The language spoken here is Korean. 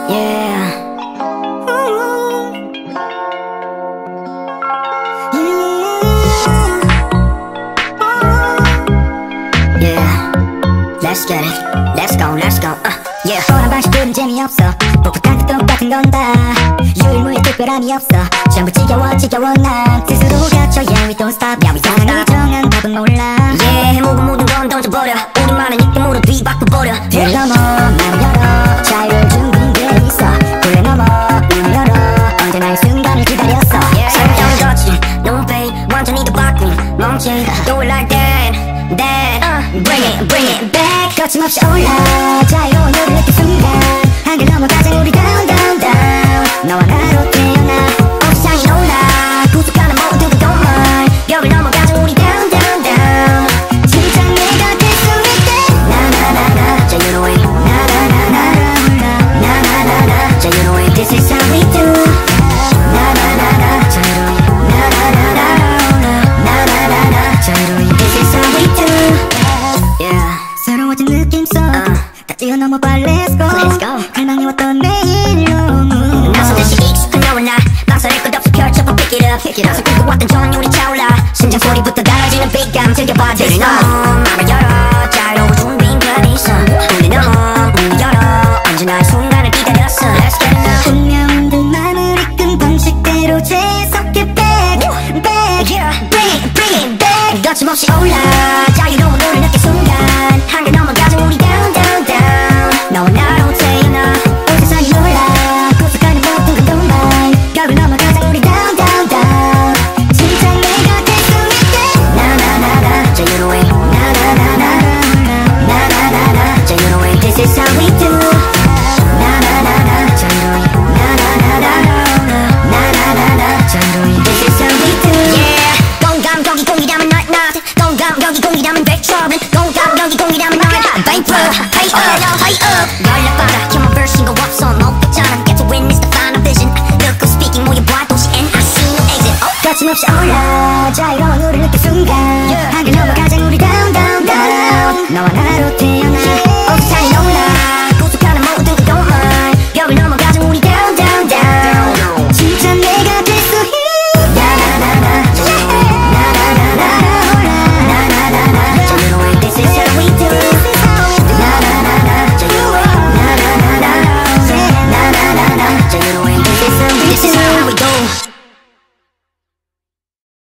Yeah. Yeah. Let's get it. Let's go, let's go. Yeah. 뻔한 방식들은 재미없어. 풋풋한 듯 똑같은 건 다 유일무이해 특별함이 없어. 전부 지겨워 지겨워 난 스스로 갇혀. Yeah, we don't stop. Yeah, we don't stop. 정한 답은 몰라. Yeah, 해먹은 모든 건 던져버려. 우리만의 느낌으로 뒤바꿔버려. 뒤를 넘어 마음을 열어. 자유를 준비돼 있어. 굴레 넘어 눈을 열어. 언제나 이 순간을 기다렸어. 설정 졌지 눈빛 완전히 더 바뀐 멈칫. Do it like that, that. Bring it back. 거침없이 올라 자유로운 너를 느낀 순간 한길 넘어가자 우리 down down down. 너와 나로 태어나 온 세상이 놀라. 구속하는 모두가 don't mind. 벽을 넘어가자 우리 down down down. 진짜 내가 될 수 있대. 나나나나 자유로이 나나나나 나나나나 자유로이 This is how we do. 나나나나 자유로이 나나나나 나나나나 자유로이 This is how we do. Yeah. 새로워진 느낌 속 다 뛰어넘어 봐 let's go. Let's go. 갈망해왔던 내일로 나서 다시 익숙한 너와 나 망설일 것 없이 펼쳐봐 pick it up. 나서 꿈꿔왔던 전율이 차올라. 심장 소리부터 달라지는 빛감 즐겨봐 this song. 마음을 열어 자유로운 준비인 그 있어. 굴레 넘어 문을 열어. 언제나 이 순간을 기다렸어. Let's get it now. 운명은 듯 마음을 이끈 방식대로 재석해 back back. Yeah. Bring it back. 거침없이 올라 자유로운 너를 느낀 순간 한길 넘어가자 우리 down down down. 너와 나로 태어나 온 세상이 놀라. 구속하는 모든 건 don't mind. 벽을 넘어가자 우리 down down down. 진짜 내가 될 수 있대. 나나나나 자유로이 나나나나 나나나나 자유로이 This is how we do. 나나나나 자유로이 나나나나 나나나나 자유로이 This is how we do. Yeah. 공감격이 공이라면 not not. 공감격이 공이라면 백처럼. 공감격이 공이라면 not bankrupt. Pay up, pay up. 연락받아 human version 거 없어. 못했잖아. Get to witness the final vision. Look who's speaking 모여 봐 도시 and I see no exit. 거침없이 올라